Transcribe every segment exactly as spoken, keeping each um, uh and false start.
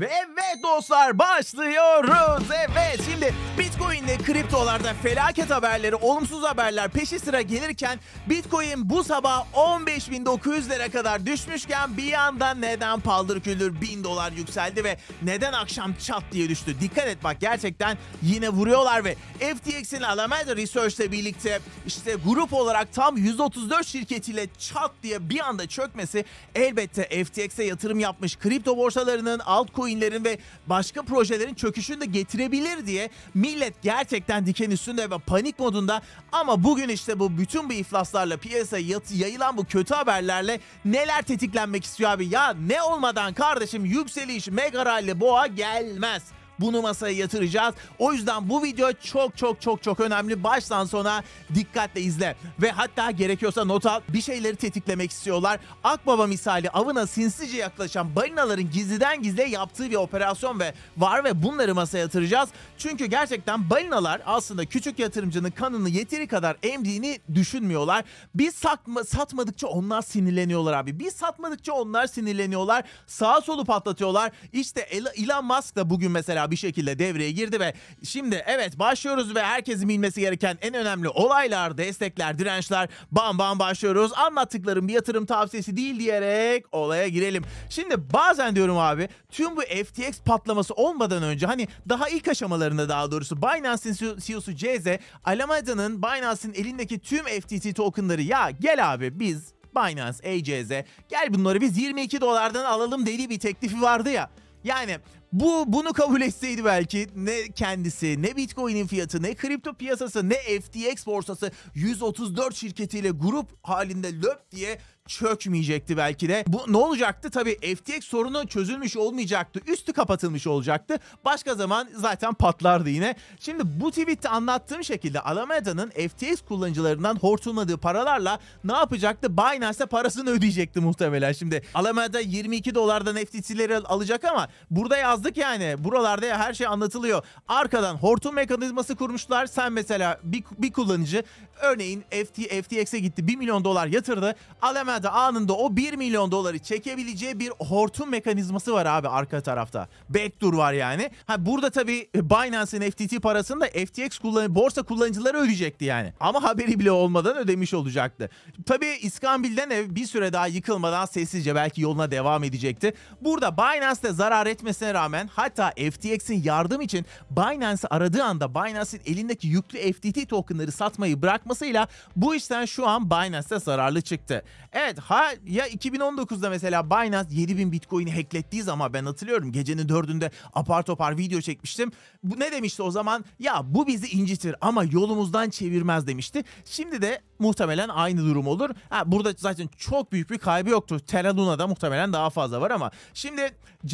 Ve evet dostlar, başlıyoruz. Evet, şimdi Bitcoin ile kriptolarda felaket haberleri, olumsuz haberler peşi sıra gelirken Bitcoin bu sabah on beş bin dokuz yüz lira kadar düşmüşken bir yandan neden paldır küldür bin dolar yükseldi ve neden akşam çat diye düştü? Dikkat et bak, gerçekten yine vuruyorlar ve F T X'in Alameda Research ile birlikte işte grup olarak tam yüz otuz dört şirketiyle çat diye bir anda çökmesi elbette F T X'e yatırım yapmış kripto borsalarının, altcoin'lerin ve başka projelerin çöküşünü de getirebilir diye millet gerçekten diken üstünde ve panik modunda. Ama bugün işte bu bütün bu iflaslarla, piyasaya yayılan bu kötü haberlerle neler tetiklenmek istiyor abi? Ya ne olmadan kardeşim yükseliş, mega rally, boğa gelmez. Bunu masaya yatıracağız. O yüzden bu video çok çok çok çok önemli. Baştan sona dikkatle izle. Ve hatta gerekiyorsa not al. Bir şeyleri tetiklemek istiyorlar. Akbaba misali avına sinsice yaklaşan balinaların gizliden gizliye yaptığı bir operasyon ve var ve bunları masaya yatıracağız. Çünkü gerçekten balinalar aslında küçük yatırımcının kanını yeteri kadar emdiğini düşünmüyorlar. Biz satma, satmadıkça onlar sinirleniyorlar abi. Biz satmadıkça onlar sinirleniyorlar. Sağa solu patlatıyorlar. İşte Elon Musk da bugün mesela bir şekilde devreye girdi ve şimdi evet başlıyoruz ve herkesin bilmesi gereken en önemli olaylar, destekler, dirençler, bam bam başlıyoruz. Anlattıklarım bir yatırım tavsiyesi değil diyerek olaya girelim. Şimdi bazen diyorum abi, tüm bu F T X patlaması olmadan önce, hani daha ilk aşamalarında daha doğrusu, Binance'in C E O'su C Z, Alameda'nın, Binance'in elindeki tüm F T T tokenları, ya gel abi biz Binance, A C Z, gel bunları biz yirmi iki dolardan alalım dediği bir teklifi vardı ya. Yani bu bunu kabul etseydi belki ne kendisi, ne Bitcoin'in fiyatı, ne kripto piyasası, ne F T X borsası yüz otuz dört şirketiyle grup halinde löp diye çökmeyecekti belki de. Bu ne olacaktı? Tabii F T X sorunu çözülmüş olmayacaktı. Üstü kapatılmış olacaktı. Başka zaman zaten patlardı yine. Şimdi bu tweette anlattığım şekilde Alameda'nın F T X kullanıcılarından hortumladığı paralarla ne yapacaktı? Binance'e parasını ödeyecekti muhtemelen. Şimdi Alameda yirmi iki dolardan F T T'leri alacak ama burada yazdık yani. Buralarda ya her şey anlatılıyor. Arkadan hortum mekanizması kurmuşlar. Sen mesela bir, bir kullanıcı örneğin F T, F T X'e gitti, bir milyon dolar yatırdı. Alameda anında o bir milyon doları çekebileceği bir hortum mekanizması var abi arka tarafta. Backdoor var yani. Ha burada tabii Binance'in F T T parasını da F T X kullan borsa kullanıcıları ödeyecekti yani. Ama haberi bile olmadan ödemiş olacaktı. Tabii İskambil'den ev bir süre daha yıkılmadan sessizce belki yoluna devam edecekti. Burada Binance'de zarar etmesine rağmen, hatta F T X'in yardım için Binance'ı aradığı anda Binance'in elindeki yüklü F T T tokenları satmayı bırakmasıyla bu işten şu an Binance'de zararlı çıktı. Evet, ha ya iki bin on dokuzda mesela Binance yedi bin Bitcoin'i hacklettiği zaman, ben hatırlıyorum gecenin dördünde apar topar video çekmiştim. Bu ne demişti o zaman? Ya bu bizi incitir ama yolumuzdan çevirmez demişti. Şimdi de muhtemelen aynı durum olur. Ha, burada zaten çok büyük bir kaybı yoktu. Terra Luna'da muhtemelen daha fazla var ama şimdi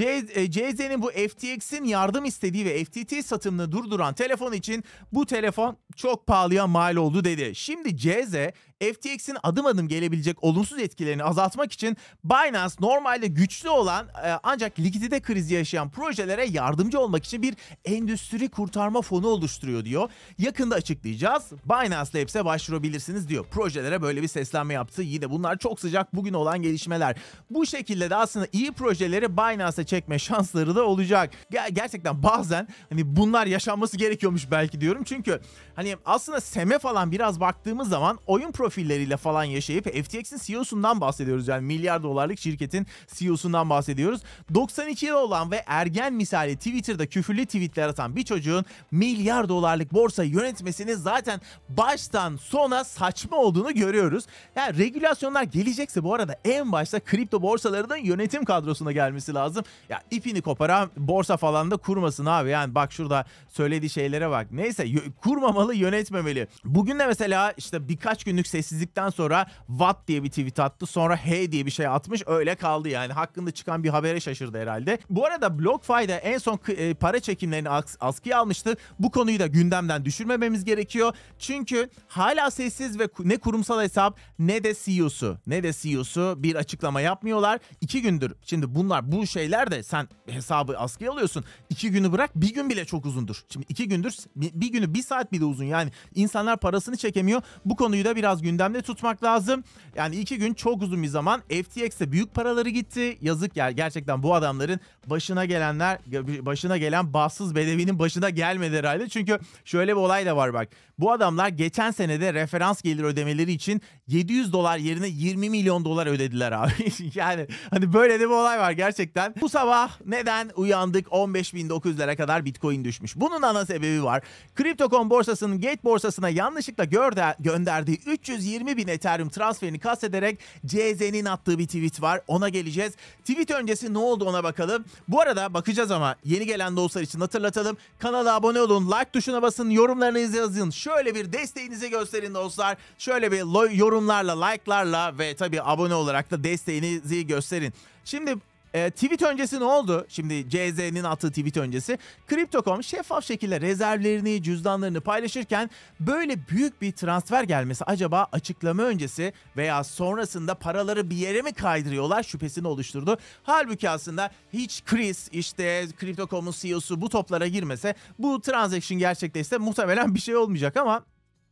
C Z'nin bu F T X'in yardım istediği ve F T T satımını durduran telefon için bu telefon çok pahalıya mal oldu dedi. Şimdi C Z F T X'in adım adım gelebilecek olumsuz etkilerini azaltmak için Binance normalde güçlü olan e, ancak likidite krizi yaşayan projelere yardımcı olmak için bir endüstri kurtarma fonu oluşturuyor diyor. Yakında açıklayacağız. Binance Labs'e başvurabilirsiniz diyor. Projelere böyle bir seslenme yaptı. Yine bunlar çok sıcak bugün olan gelişmeler. Bu şekilde de aslında iyi projeleri Binance'e çekme şansları da olacak. Ger- gerçekten bazen hani bunlar yaşanması gerekiyormuş belki diyorum. Çünkü hani aslında S E M'e falan biraz baktığımız zaman oyun profilleriyle falan yaşayıp F T X'in C E O'sundan bahsediyoruz. Yani milyar dolarlık şirketin C E O'sundan bahsediyoruz. doksan iki yıl olan ve ergen misali Twitter'da küfürlü tweetler atan bir çocuğun milyar dolarlık borsa yönetmesini zaten baştan sona saçma olduğunu görüyoruz. Yani regülasyonlar gelecekse bu arada en başta kripto borsalarının yönetim kadrosuna gelmesi lazım. Ya ipini koparan borsa falan da kurmasın abi. Yani bak şurada söylediği şeylere bak. Neyse, kurmamalı, yönetmemeli. Bugün de mesela işte birkaç günlük sessizlikten sonra Watt diye bir tweet attı. Sonra Hey diye bir şey atmış. Öyle kaldı yani. Hakkında çıkan bir habere şaşırdı herhalde. Bu arada BlockFi'de en son e, para çekimlerini as askıya almıştı. Bu konuyu da gündemden düşürmememiz gerekiyor. Çünkü hala sessiz ve ne kurumsal hesap ne de C E O'su ne de C E O'su bir açıklama yapmıyorlar. İki gündür. Şimdi bunlar bu şeyler de sen hesabı askıya alıyorsun. İki günü bırak, bir gün bile çok uzundur. Şimdi iki gündür bir günü bir saat bile uzun. Yani insanlar parasını çekemiyor. Bu konuyu da biraz gündemde tutmak lazım. Yani iki gün çok uzun bir zaman. F T X'te büyük paraları gitti. Yazık ya, gerçekten bu adamların başına gelenler, başına gelen bahtsız bedevinin başına gelmedi herhalde. Çünkü şöyle bir olay da var bak. Bu adamlar geçen senede referans gelir ödemeleri için yedi yüz dolar yerine yirmi milyon dolar ödediler abi. Yani hani böyle de bir olay var gerçekten. Bu sabah neden uyandık on beş bin dokuz yüzlere kadar Bitcoin düşmüş? Bunun ana sebebi var. Crypto nokta com borsasının Gate borsasına yanlışlıkla görde, gönderdiği üç yüz yirmi bin Ethereum transferini kastederek C Z'nin attığı bir tweet var. Ona geleceğiz. Tweet öncesi ne oldu ona bakalım. Bu arada bakacağız ama yeni gelen dostlar için hatırlatalım. Kanala abone olun, like tuşuna basın, yorumlarınızı yazın. Şöyle bir desteğinizi gösterin dostlar. Şöyle bir yorumlarla, like'larla ve tabii abone olarak da desteğinizi gösterin. Şimdi E, tweet öncesi ne oldu? Şimdi C Z'nin attığı tweet öncesi. Crypto nokta com şeffaf şekilde rezervlerini, cüzdanlarını paylaşırken böyle büyük bir transfer gelmesi acaba açıklama öncesi veya sonrasında paraları bir yere mi kaydırıyorlar şüphesini oluşturdu. Halbuki aslında hiç Chris, işte Crypto nokta com'un C E O'su bu toplara girmese, bu transaction gerçekleşse muhtemelen bir şey olmayacak ama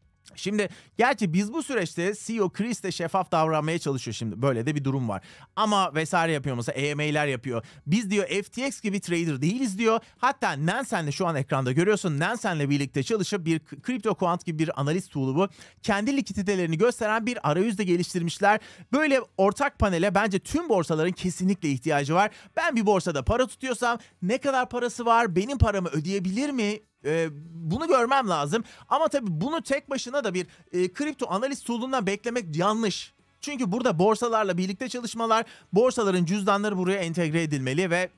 şimdi gerçi biz bu süreçte C E O Chris de şeffaf davranmaya çalışıyor şimdi. Böyle de bir durum var. Ama vesaire yapıyor mesela, A M A'ler yapıyor. Biz diyor F T X gibi trader değiliz diyor. Hatta Nansen'le şu an ekranda görüyorsun. Nansen'le birlikte çalışıp bir CryptoQuant gibi bir analiz tool'u bu. Kendi likiditelerini gösteren bir arayüz de geliştirmişler. Böyle ortak panele bence tüm borsaların kesinlikle ihtiyacı var. Ben bir borsada para tutuyorsam ne kadar parası var? Benim paramı ödeyebilir mi? Ee, bunu görmem lazım. Ama tabii bunu tek başına da bir e, kripto analiz tool'undan beklemek yanlış. Çünkü burada borsalarla birlikte çalışmalar, borsaların cüzdanları buraya entegre edilmeli ve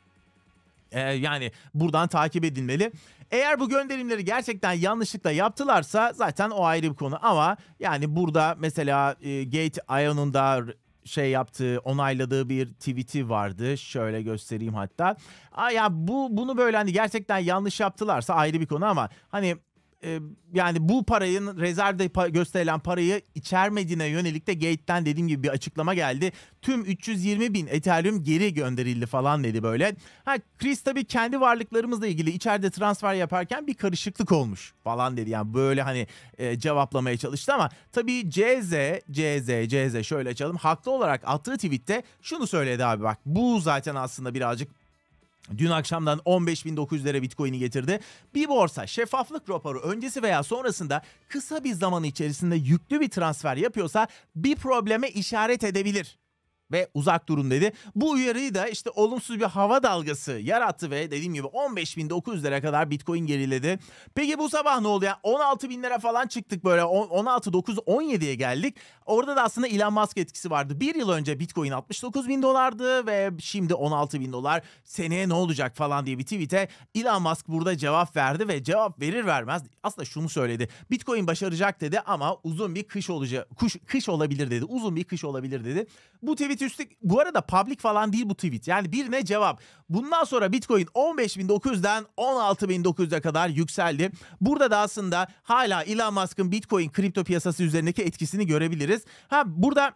e, yani buradan takip edilmeli. Eğer bu gönderimleri gerçekten yanlışlıkla yaptılarsa zaten o ayrı bir konu. Ama yani burada mesela e, Gate I O'nun da şey yaptığı, onayladığı bir tweet'i vardı. Şöyle göstereyim hatta. Aa ya bu bunu böyle hani gerçekten yanlış yaptılarsa ayrı bir konu ama hani e, yani bu parayın rezervde pa- gösterilen parayı içermediğine yönelik de Gate'den dediğim gibi bir açıklama geldi. Tüm üç yüz yirmi bin Ethereum geri gönderildi falan dedi böyle. Ha Chris tabii kendi varlıklarımızla ilgili içeride transfer yaparken bir karışıklık olmuş falan dedi. Yani böyle hani e, cevaplamaya çalıştı ama tabii C Z, C Z, C Z şöyle açalım. Haklı olarak attığı tweette şunu söyledi abi bak. Bu zaten aslında birazcık dün akşamdan on beş bin dokuz yüzlere Bitcoin'i getirdi. Bir borsa şeffaflık raporu öncesi veya sonrasında kısa bir zaman içerisinde yüklü bir transfer yapıyorsa bir probleme işaret edebilir ve uzak durun dedi. Bu uyarıyı da işte olumsuz bir hava dalgası yarattı ve dediğim gibi on beş bin dokuz yüzlere kadar Bitcoin geriledi. Peki bu sabah ne oldu ya? on altı bin lira falan çıktık böyle, on altı dokuz on yediye geldik. Orada da aslında Elon Musk etkisi vardı. Bir yıl önce Bitcoin altmış dokuz bin dolardı ve şimdi on altı bin dolar. Seneye ne olacak falan diye bir tweet'e Elon Musk burada cevap verdi ve cevap verir vermez aslında şunu söyledi. Bitcoin başaracak dedi ama uzun bir kış olacak. Kış, kış olabilir dedi. Uzun bir kış olabilir dedi. Bu tweet üstlük bu arada public falan değil bu tweet. Yani birine cevap. Bundan sonra Bitcoin on beş bin dokuz yüzden on altı bin dokuz yüze kadar yükseldi. Burada da aslında hala Elon Musk'ın Bitcoin kripto piyasası üzerindeki etkisini görebiliriz. Ha burada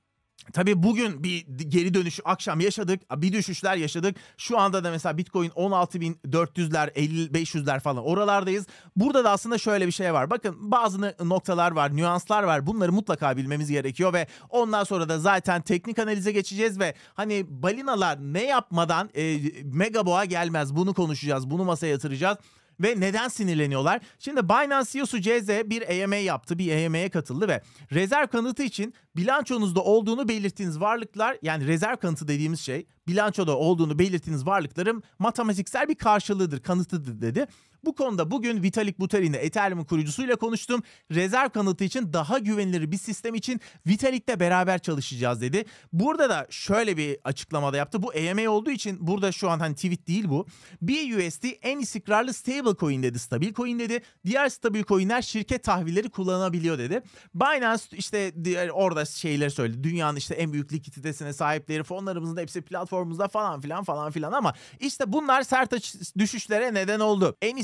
tabii bugün bir geri dönüş akşam yaşadık. Bir düşüşler yaşadık. Şu anda da mesela Bitcoin on altı bin dört yüzler, elli beş yüzler falan oralardayız. Burada da aslında şöyle bir şey var. Bakın bazı noktalar var, nüanslar var. Bunları mutlaka bilmemiz gerekiyor ve ondan sonra da zaten teknik analize geçeceğiz ve hani balinalar ne yapmadan e, mega boğa gelmez. Bunu konuşacağız. Bunu masaya yatıracağız. Ve neden sinirleniyorlar? Şimdi Binance C E O'su C Z bir A M A yaptı, bir A M A'ya katıldı ve rezerv kanıtı için bilançonuzda olduğunu belirttiğiniz varlıklar, yani rezerv kanıtı dediğimiz şey bilançoda olduğunu belirttiğiniz varlıkların matematiksel bir karşılığıdır, kanıtıdır dedi. Bu konuda bugün Vitalik Buterin'le Ethereum'un kurucusuyla konuştum. Rezerv kanıtı için daha güvenilir bir sistem için Vitalik'le beraber çalışacağız dedi. Burada da şöyle bir açıklamada yaptı. Bu A M A olduğu için burada şu an hani tweet değil bu. B U S D en istikrarlı stable coin dedi, stabil coin dedi. Diğer stabil coinler şirket tahvilleri kullanabiliyor dedi. Binance işte diğer orada şeyleri söyledi. Dünyanın işte en büyük likiditesine sahipleri, fonlarımızın hepsi platformumuzda falan filan falan filan ama işte bunlar sert düşüşlere neden oldu. En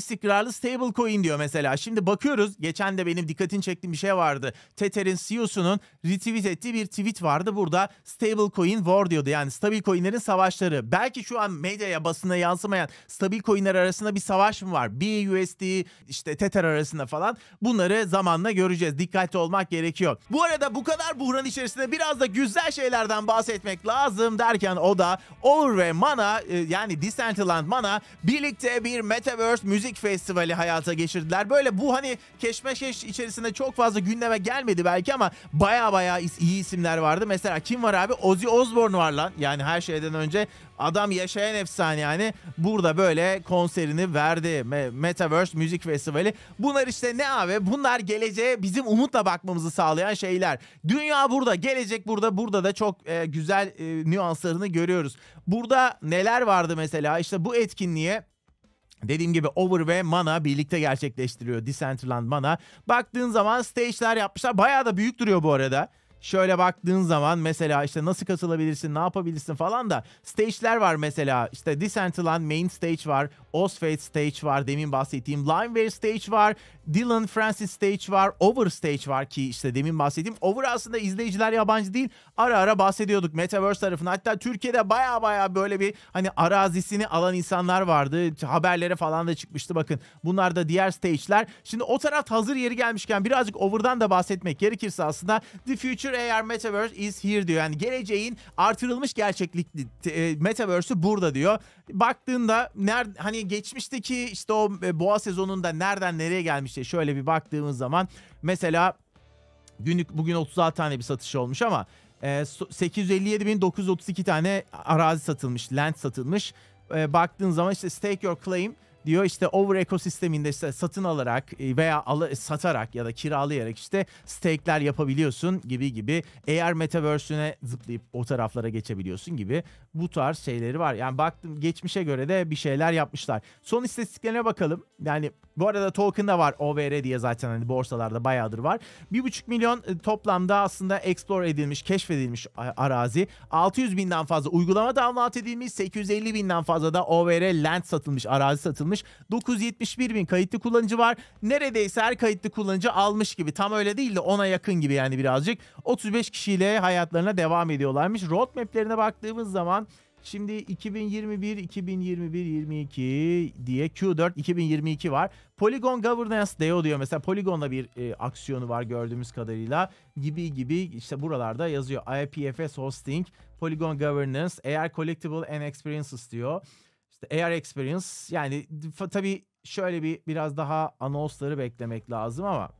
istikrarlı stable coin diyor mesela. Şimdi bakıyoruz. Geçen de benim dikkatini çektiğim bir şey vardı. Tether'in C E O'sunun retweet ettiği bir tweet vardı. Burada stable coin war diyordu. Yani stabil coinlerin savaşları. Belki şu an medyaya, basına yansımayan stabil coinler arasında bir savaş mı var? B U S D, işte Tether arasında falan. Bunları zamanla göreceğiz. Dikkatli olmak gerekiyor. Bu arada bu kadar buhran içerisinde biraz da güzel şeylerden bahsetmek lazım derken o da Over ve Mana, yani Decentraland Mana birlikte bir Metaverse müzik festivali hayata geçirdiler. Böyle bu hani keşmekeş içerisinde çok fazla gündeme gelmedi belki ama baya baya iyi isimler vardı. Mesela kim var abi? Ozzy Osbourne var lan. Yani her şeyden önce adam yaşayan efsane yani. Burada böyle konserini verdi. Metaverse Müzik Festivali. Bunlar işte ne abi? Bunlar geleceğe bizim umutla bakmamızı sağlayan şeyler. Dünya burada, gelecek burada. Burada da çok e, güzel e, nüanslarını görüyoruz. Burada neler vardı mesela? İşte bu etkinliğe dediğim gibi Over ve Mana birlikte gerçekleştiriyor. Decentraland Mana. Baktığın zaman stage'ler yapmışlar. Bayağı da büyük duruyor bu arada. Şöyle baktığın zaman mesela işte nasıl katılabilirsin, ne yapabilirsin falan da stage'ler var mesela. İşte Decentraland Main Stage var, Ozfate Stage var, demin bahsettiğim Limeware Stage var, Dylan Francis Stage var, Over Stage var ki işte demin bahsettiğim. Over aslında izleyiciler yabancı değil. Ara ara bahsediyorduk Metaverse tarafına. Hatta Türkiye'de baya baya böyle bir hani arazisini alan insanlar vardı. Haberlere falan da çıkmıştı bakın. Bunlar da diğer stage'ler. Şimdi o taraf hazır yeri gelmişken birazcık Over'dan da bahsetmek gerekirse aslında The Future A R Metaverse is here diyor. Yani geleceğin artırılmış gerçeklikli e, Metaverse'ü burada diyor. Baktığında nerede, hani geçmişteki işte o e, boğa sezonunda nereden nereye gelmişti şöyle bir baktığımız zaman mesela günlük bugün otuz altı tane bir satış olmuş ama e, sekiz yüz elli yedi bin dokuz yüz otuz iki tane arazi satılmış, land satılmış. E, baktığın zaman işte stake your claim diyor, işte Over ekosisteminde işte satın alarak veya al satarak ya da kiralayarak işte stake'ler yapabiliyorsun gibi gibi. A R Metaverse'üne zıplayıp o taraflara geçebiliyorsun gibi bu tarz şeyleri var. Yani baktım geçmişe göre de bir şeyler yapmışlar. Son istatistiklerine bakalım. Yani bu arada token da var O V R diye zaten hani borsalarda bayağıdır var. bir buçuk milyon toplamda aslında explore edilmiş, keşfedilmiş arazi. altı yüz binden fazla uygulama download edilmiş. sekiz yüz elli binden fazla da O V R land satılmış, arazi satılmış. dokuz yüz yetmiş bir bin kayıtlı kullanıcı var. Neredeyse her kayıtlı kullanıcı almış gibi. Tam öyle değil de ona yakın gibi yani birazcık. otuz beş kişiyle hayatlarına devam ediyorlarmış. Roadmap'lerine baktığımız zaman şimdi iki bin yirmi bir, iki bin yirmi bir, yirmi iki diye Q dört iki bin yirmi iki var. Polygon Governance Deo diyor mesela. Polygon'da bir e, aksiyonu var gördüğümüz kadarıyla gibi gibi işte buralarda yazıyor. I P F S Hosting, Polygon Governance, A R Collectible and Experiences diyor. İşte A R Experience yani tabii şöyle bir biraz daha anonsları beklemek lazım ama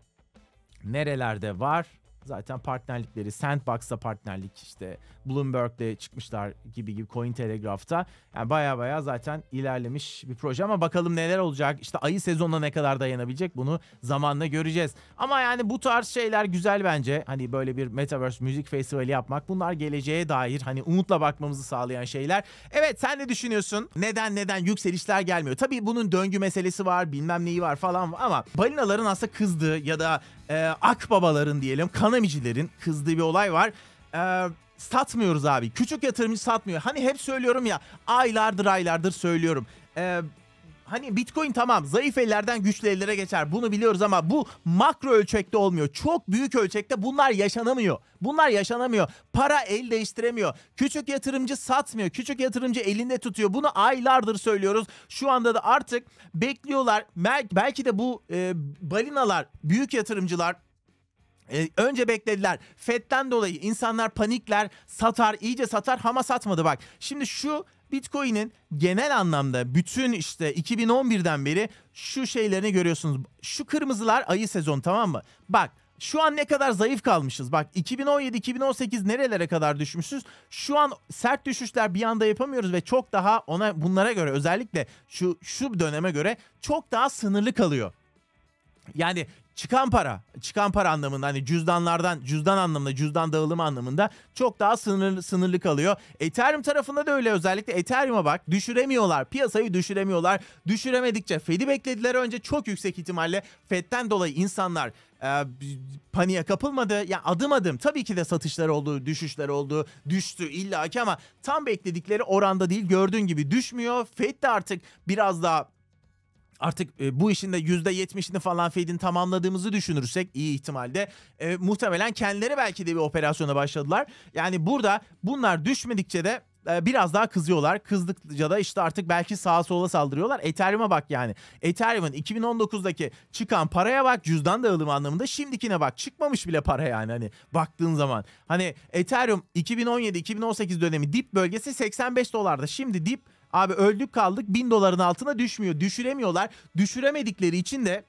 nerelerde var? Zaten partnerlikleri Sandbox'ta partnerlik, işte Bloomberg'de çıkmışlar gibi gibi, Cointelegraph'ta. Yani baya baya zaten ilerlemiş bir proje ama bakalım neler olacak. İşte ayı sezonuna ne kadar dayanabilecek bunu zamanla göreceğiz. Ama yani bu tarz şeyler güzel bence. Hani böyle bir Metaverse müzik festivali yapmak, bunlar geleceğe dair hani umutla bakmamızı sağlayan şeyler. Evet, sen ne düşünüyorsun? Neden neden yükselişler gelmiyor? Tabii bunun döngü meselesi var, bilmem neyi var falan ama balinaların aslında kızdığı ya da e, akbabaların diyelim, kanamicilerin kızdığı bir olay var. Eee satmıyoruz abi. Küçük yatırımcı satmıyor. Hani hep söylüyorum ya, aylardır aylardır söylüyorum. Eee Hani Bitcoin tamam zayıf ellerden güçlü ellere geçer. Bunu biliyoruz ama bu makro ölçekte olmuyor. Çok büyük ölçekte bunlar yaşanamıyor. Bunlar yaşanamıyor. Para el değiştiremiyor. Küçük yatırımcı satmıyor. Küçük yatırımcı elinde tutuyor. Bunu aylardır söylüyoruz. Şu anda da artık bekliyorlar. Belki de bu e, balinalar, büyük yatırımcılar Ee, önce beklediler. Fed'den dolayı insanlar panikler, satar, iyice satar ama satmadı bak. Şimdi şu Bitcoin'in genel anlamda bütün işte iki bin on birden beri şu şeylerini görüyorsunuz. Şu kırmızılar ayı sezon, tamam mı? Bak şu an ne kadar zayıf kalmışız. Bak iki bin on yedi iki bin on sekiz nerelere kadar düşmüşüz. Şu an sert düşüşler bir anda yapamıyoruz ve çok daha ona bunlara göre, özellikle şu şu döneme göre çok daha sınırlı kalıyor. Yani çıkan para, çıkan para anlamında, hani cüzdanlardan, cüzdan anlamında, cüzdan dağılımı anlamında çok daha sınırlı, sınırlı kalıyor. Ethereum tarafında da öyle, özellikle Ethereum'a bak, düşüremiyorlar, piyasayı düşüremiyorlar. Düşüremedikçe Fed'i beklediler önce, çok yüksek ihtimalle Fed'den dolayı insanlar e, paniğe kapılmadı. Yani adım adım tabii ki de satışlar oldu, düşüşler oldu, düştü illaki ama tam bekledikleri oranda değil, gördüğün gibi düşmüyor. Fed de artık biraz daha Artık e, bu işin de yüzde yetmişini falan Fed'in tamamladığımızı düşünürsek iyi ihtimalle e, muhtemelen kendileri belki de bir operasyona başladılar. Yani burada bunlar düşmedikçe de e, biraz daha kızıyorlar. Kızdıkça da işte artık belki sağa sola saldırıyorlar. Ethereum'a bak yani. Ethereum'un iki bin on dokuzdaki çıkan paraya bak, cüzdan dağılımı anlamında, şimdikine bak. Çıkmamış bile para yani hani baktığın zaman. Hani Ethereum iki bin on yedi iki bin on sekiz dönemi dip bölgesi seksen beş dolarda. Şimdi dip abi öldük kaldık bin doların altına düşmüyor. Düşüremiyorlar. Düşüremedikleri için de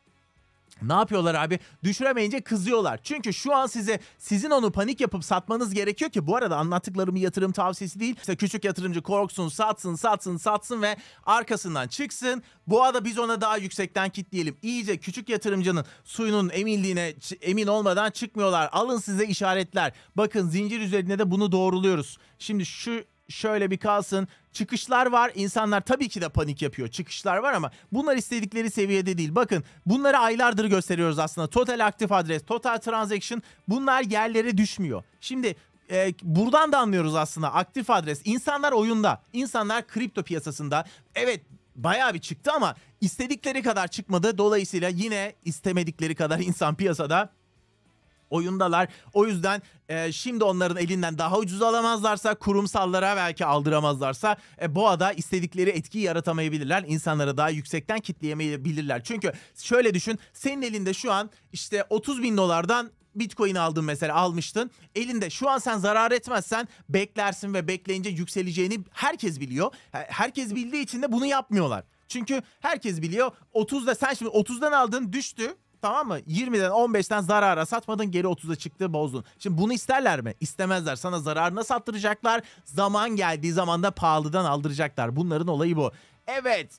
ne yapıyorlar abi? Düşüremeyince kızıyorlar. Çünkü şu an size sizin onu panik yapıp satmanız gerekiyor ki, bu arada anlattıklarım yatırım tavsiyesi değil. İşte küçük yatırımcı korksun, satsın, satsın, satsın ve arkasından çıksın. Bu arada biz ona daha yüksekten kitleyelim. İyice küçük yatırımcının suyunun emildiğine emin olmadan çıkmıyorlar. Alın size işaretler. Bakın zincir üzerinde de bunu doğruluyoruz. Şimdi şu şöyle bir kalsın. Çıkışlar var. İnsanlar tabii ki de panik yapıyor. Çıkışlar var ama bunlar istedikleri seviyede değil. Bakın bunları aylardır gösteriyoruz aslında. Total aktif adres, total transaction, bunlar yerlere düşmüyor. Şimdi e, buradan da anlıyoruz aslında aktif adres. İnsanlar oyunda. İnsanlar kripto piyasasında. Evet, bayağı bir çıktı ama istedikleri kadar çıkmadı. Dolayısıyla yine istemedikleri kadar insan piyasada oyundalar. O yüzden e, şimdi onların elinden daha ucuz alamazlarsa, kurumsallara belki aldıramazlarsa e, boğada istedikleri etkiyi yaratamayabilirler. İnsanları daha yüksekten kitleyemeyebilirler. Çünkü şöyle düşün, senin elinde şu an işte otuz bin dolardan Bitcoin aldın mesela, almıştın. Elinde şu an sen zarar etmezsen beklersin ve bekleyince yükseleceğini herkes biliyor. Herkes bildiği için de bunu yapmıyorlar. Çünkü herkes biliyor otuzda, sen şimdi otuzdan aldın, düştü. Tamam mı? yirmiden on beşten zarara satmadın, geri otuza çıktı, bozdun. Şimdi bunu isterler mi? İstemezler. Sana zararına sattıracaklar. Zaman geldiği zaman da pahalıdan aldıracaklar. Bunların olayı bu. Evet.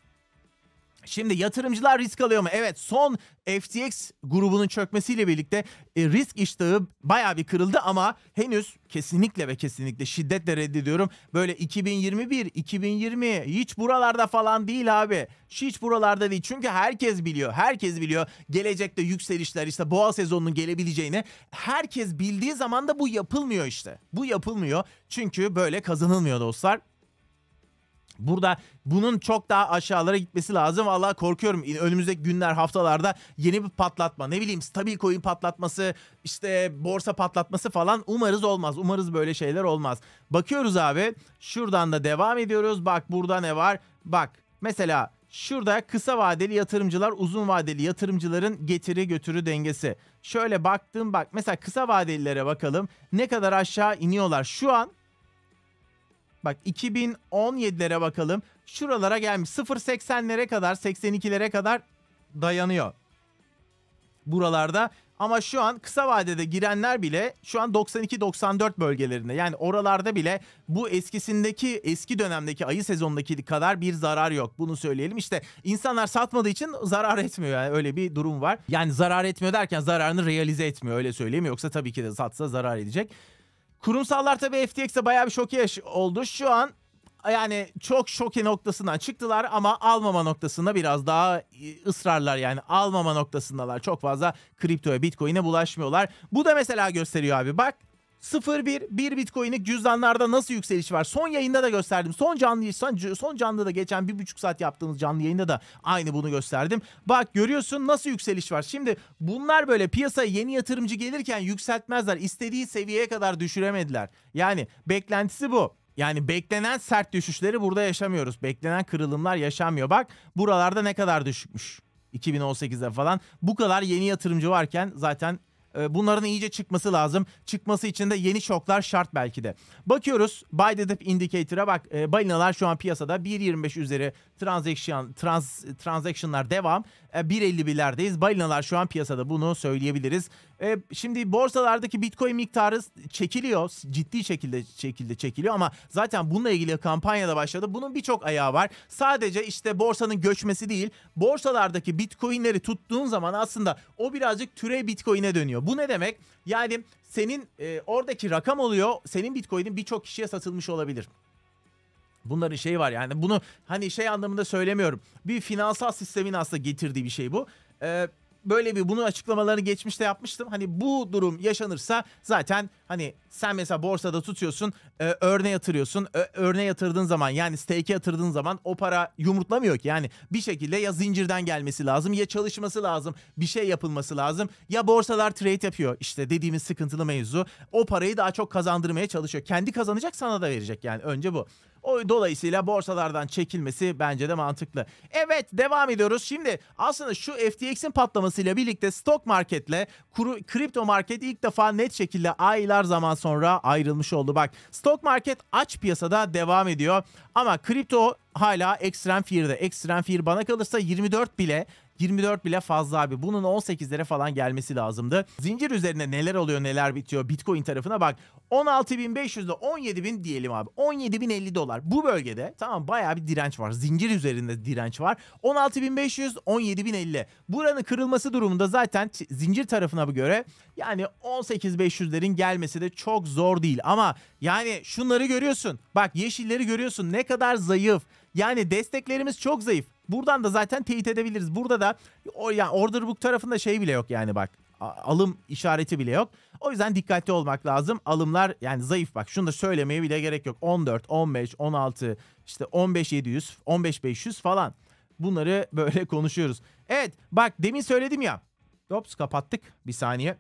Şimdi yatırımcılar risk alıyor mu? Evet, son F T X grubunun çökmesiyle birlikte e, risk iştahı bayağı bir kırıldı ama henüz kesinlikle ve kesinlikle şiddetle reddediyorum. Böyle iki bin yirmi bir, iki bin yirmi hiç buralarda falan değil abi. Hiç buralarda değil. Çünkü herkes biliyor. Herkes biliyor. Gelecekte yükselişler, işte boğa sezonunun gelebileceğini. Herkes bildiği zaman da bu yapılmıyor işte. Bu yapılmıyor. Çünkü böyle kazanılmıyor dostlar. Burada bunun çok daha aşağılara gitmesi lazım. Vallahi korkuyorum. Önümüzdeki günler, haftalarda yeni bir patlatma, ne bileyim stabil coin patlatması, işte borsa patlatması falan umarız olmaz. Umarız böyle şeyler olmaz. Bakıyoruz abi. Şuradan da devam ediyoruz. Bak burada ne var? Bak mesela şurada kısa vadeli yatırımcılar, uzun vadeli yatırımcıların getiri götürü dengesi. Şöyle baktım, bak mesela kısa vadelilere bakalım. Ne kadar aşağı iniyorlar şu an. Bak iki bin on yedilere bakalım. Şuralara gelmiş. sıfır virgül seksenlere kadar, seksen ikilere kadar dayanıyor. Buralarda. Ama şu an kısa vadede girenler bile şu an doksan iki doksan dört bölgelerinde. Yani oralarda bile bu eskisindeki, eski dönemdeki ayı sezonundaki kadar bir zarar yok. Bunu söyleyelim. İşte insanlar satmadığı için zarar etmiyor. Yani öyle bir durum var. Yani zarar etmiyor derken zararını realize etmiyor, öyle söyleyeyim. Yoksa tabii ki de satsa zarar edecek. Kurumsallar tabii F T X'e bayağı bir şoke oldu. Şu an yani çok şoke noktasından çıktılar ama almama noktasında biraz daha ısrarlar, yani almama noktasındalar. Çok fazla kriptoya, Bitcoin'e bulaşmıyorlar. Bu da mesela gösteriyor abi, bak. sıfır virgül bir bir Bitcoin'lik cüzdanlarda nasıl yükseliş var? Son yayında da gösterdim. Son canlı son, son canlıda da geçen bir buçuk saat yaptığımız canlı yayında da aynı bunu gösterdim. Bak görüyorsun nasıl yükseliş var. Şimdi bunlar böyle piyasaya yeni yatırımcı gelirken yükseltmezler. İstediği seviyeye kadar düşüremediler. Yani beklentisi bu. Yani beklenen sert düşüşleri burada yaşamıyoruz. Beklenen kırılımlar yaşanmıyor. Bak buralarda ne kadar düşükmüş. iki bin on sekizde falan. Bu kadar yeni yatırımcı varken zaten bunların iyice çıkması lazım. Çıkması için de yeni şoklar şart belki de. Bakıyoruz Buy the Dip Indicator'a, bak e, balinalar şu an piyasada bir virgül yirmi beş üzeri transaction, trans, transactionlar devam. E, bir virgül elli birlerdeyiz. Balinalar şu an piyasada, bunu söyleyebiliriz. E, şimdi borsalardaki Bitcoin miktarı çekiliyor. Ciddi şekilde şekilde çekiliyor ama zaten bununla ilgili kampanya da başladı. Bunun birçok ayağı var. Sadece işte borsanın göçmesi değil. Borsalardaki Bitcoin'leri tuttuğun zaman aslında o birazcık türev Bitcoin'e dönüyor. Bu ne demek? Yani senin e, oradaki rakam oluyor. Senin Bitcoin'in birçok kişiye satılmış olabilir. Bunların şeyi var, yani bunu hani şey anlamında söylemiyorum. Bir finansal sistemin aslında getirdiği bir şey bu. Ee, böyle bir bunu açıklamalarını geçmişte yapmıştım. Hani bu durum yaşanırsa zaten hani sen mesela borsada tutuyorsun, e, örne yatırıyorsun. Ö, örne yatırdığın zaman yani stake'e yatırdığın zaman o para yumurtlamıyor ki. Yani bir şekilde ya zincirden gelmesi lazım ya çalışması lazım. Bir şey yapılması lazım. Ya borsalar trade yapıyor. İşte dediğimiz sıkıntılı mevzu. O parayı daha çok kazandırmaya çalışıyor. Kendi kazanacak, sana da verecek yani, önce bu. O dolayısıyla borsalardan çekilmesi bence de mantıklı. Evet, devam ediyoruz. Şimdi aslında şu F T X'in patlamasıyla birlikte stock marketle kuru, kripto market ilk defa net şekilde aylar zaman sonra ayrılmış oldu. Bak, stock market aç piyasada devam ediyor ama kripto hala extreme fear'de. Extreme fear bana kalırsa yirmi dört bile yirmi dört bile fazla abi. Bunun on sekizlere falan gelmesi lazımdı. Zincir üzerinde neler oluyor, neler bitiyor Bitcoin tarafına bak. on altı bin beş yüz ile on yedi bin diyelim abi. on yedi bin elli dolar. Bu bölgede tamam bayağı bir direnç var. Zincir üzerinde direnç var. on altı bin beş yüz, on yedi bin elli. Buranın kırılması durumunda zaten zincir tarafına göre yani on sekiz bin beş yüzlerin gelmesi de çok zor değil. Ama yani şunları görüyorsun. Bak, yeşilleri görüyorsun. Ne kadar zayıf. Yani desteklerimiz çok zayıf. Buradan da zaten teyit edebiliriz. Burada da o yani order book tarafında şey bile yok yani bak. Alım işareti bile yok. O yüzden dikkatli olmak lazım. Alımlar yani zayıf bak. Şunu da söylemeye bile gerek yok. on dört, on beş, on altı, işte on beş bin yedi yüz, on beş bin beş yüz falan. Bunları böyle konuşuyoruz. Evet bak, demin söyledim ya. Ops, kapattık bir saniye.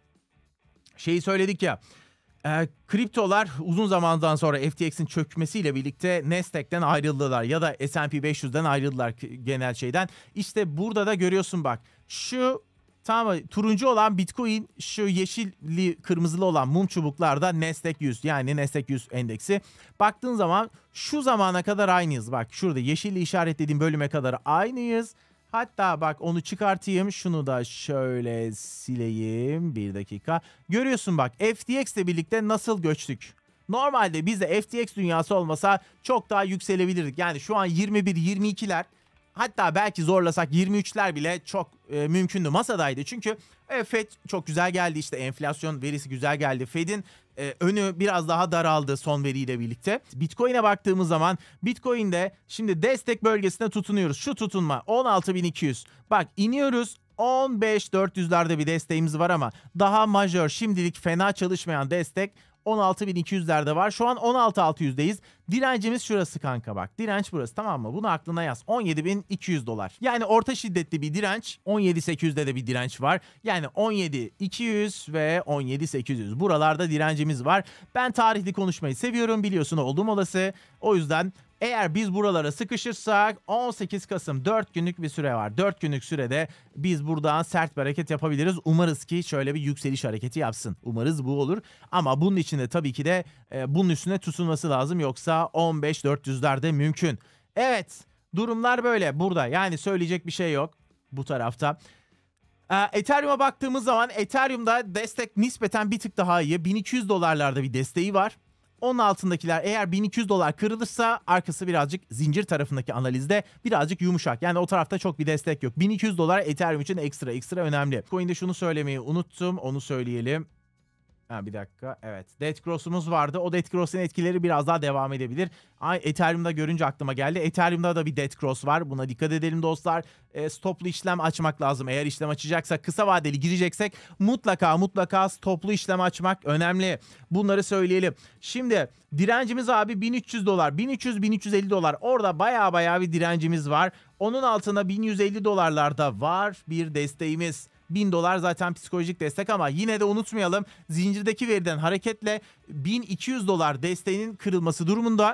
Şeyi söyledik ya. E, kriptolar uzun zamandan sonra F T X'in çökmesiyle birlikte Nasdaq'ten ayrıldılar ya da S and P beş yüzden ayrıldılar genel şeyden. İşte burada da görüyorsun bak. Şu tamam, turuncu olan Bitcoin, şu yeşilli kırmızılı olan mum çubuklarda Nasdaq yüz, yani Nasdaq yüz endeksi. Baktığın zaman şu zamana kadar aynıyız. Bak şurada yeşilli işaretlediğim bölüme kadar aynıyız. Hatta bak onu çıkartayım. Şunu da şöyle sileyim. Bir dakika. Görüyorsun bak, F T X ile birlikte nasıl göçtük. Normalde bizde F T X dünyası olmasa çok daha yükselebilirdik. Yani şu an yirmi bir yirmi ikiler, hatta belki zorlasak yirmi üçler bile çok e, mümkündü, masadaydı. Çünkü e, Fed çok güzel geldi, işte enflasyon verisi güzel geldi. Fed'in e, önü biraz daha daraldı son veriyle birlikte. Bitcoin'e baktığımız zaman Bitcoin'de şimdi destek bölgesine tutunuyoruz. Şu tutunma on altı bin iki yüz. Bak iniyoruz. on beş bin dört yüzlerde bir desteğimiz var ama daha majör, şimdilik fena çalışmayan destek on altı bin iki yüzlerde var. Şu an on altı bin altı yüzdeyiz. Direncimiz şurası kanka bak. Direnç burası, tamam mı? Bunu aklına yaz. on yedi bin iki yüz dolar. Yani orta şiddetli bir direnç. on yedi bin sekiz yüzde de bir direnç var. Yani on yedi bin iki yüz ve on yedi bin sekiz yüz. Buralarda direncimiz var. Ben tarihli konuşmayı seviyorum, biliyorsun, oldum olası. O yüzden eğer biz buralara sıkışırsak on sekiz Kasım, dört günlük bir süre var. dört günlük sürede biz buradan sert bir hareket yapabiliriz. Umarız ki şöyle bir yükseliş hareketi yapsın. Umarız bu olur. Ama bunun için de tabii ki de e, bunun üstüne tutunması lazım. Yoksa on beş bin dört yüzlerde mümkün. Evet, durumlar böyle burada. Yani söyleyecek bir şey yok bu tarafta. Ethereum'a baktığımız zaman Ethereum'da destek nispeten bir tık daha iyi. bin iki yüz dolarlarda bir desteği var. Onun altındakiler eğer bin iki yüz dolar kırılırsa arkası birazcık zincir tarafındaki analizde birazcık yumuşak. Yani o tarafta çok bir destek yok. bin iki yüz dolar Ethereum için ekstra ekstra önemli. Coin'de şunu söylemeyi unuttum. Onu söyleyelim. Ha, bir dakika. Evet. Dead Cross'umuz vardı. O Dead Cross'un etkileri biraz daha devam edebilir. Ay, Ethereum'da görünce aklıma geldi. Ethereum'da da bir Dead Cross var. Buna dikkat edelim dostlar. E, stoplu işlem açmak lazım. Eğer işlem açacaksak, kısa vadeli gireceksek mutlaka mutlaka stoplu işlem açmak önemli. Bunları söyleyelim. Şimdi direncimiz abi bin üç yüz dolar. bin üç yüz bin üç yüz elli dolar. Orada baya baya bir direncimiz var. Onun altında bin yüz elli dolarlarda var bir desteğimiz. bin dolar zaten psikolojik destek ama yine de unutmayalım, zincirdeki veriden hareketle bin iki yüz dolar desteğinin kırılması durumunda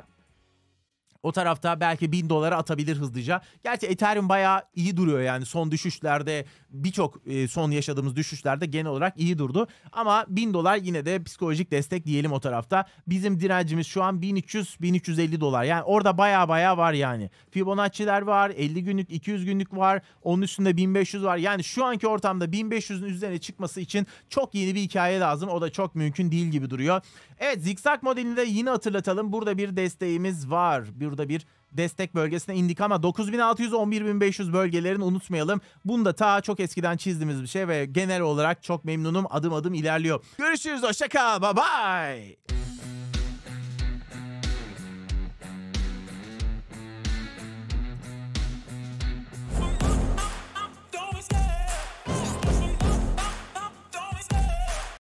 o tarafta belki bin dolara atabilir hızlıca. Gerçi Ethereum bayağı iyi duruyor yani son düşüşlerde, birçok e, son yaşadığımız düşüşlerde genel olarak iyi durdu. Ama bin dolar yine de psikolojik destek diyelim o tarafta. Bizim direncimiz şu an bin üç yüz bin üç yüz elli dolar. Yani orada bayağı bayağı var yani. Fibonacci'ler var, elli günlük, iki yüz günlük var. Onun üstünde bin beş yüz var. Yani şu anki ortamda bin beş yüzün üzerine çıkması için çok yeni bir hikaye lazım. O da çok mümkün değil gibi duruyor. Evet, zikzak modelini de yine hatırlatalım. Burada bir desteğimiz var. Burada bir destek bölgesine indik ama dokuz bin altı yüz on bir bin beş yüz bölgelerini unutmayalım. Bunu da ta çok eskiden çizdiğimiz bir şey ve genel olarak çok memnunum. Adım adım ilerliyor. Görüşürüz. Hoşça kal. Bye bye.